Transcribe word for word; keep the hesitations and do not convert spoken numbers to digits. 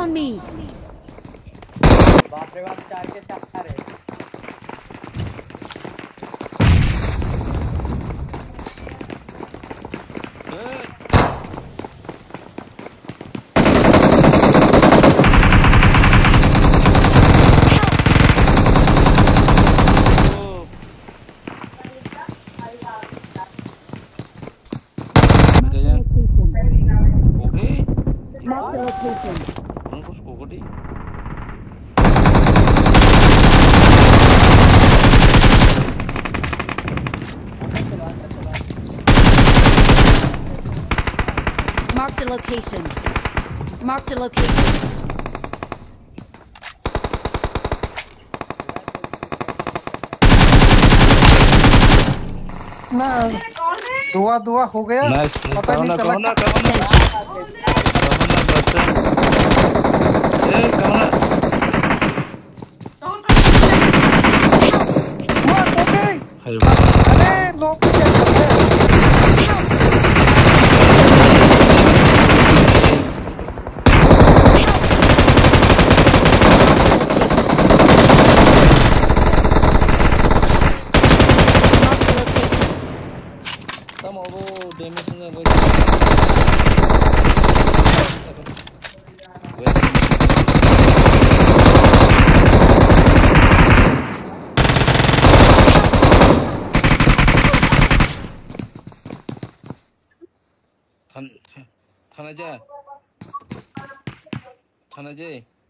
on me. बाप रे बाप चार के चार है। Mark the location. Mark the location. Mark the location. ना दुआ दुआ हो गया पता नहीं चला कौन ए कौन अरे लोग क्या कर रहे हैं थाना जा थाना जे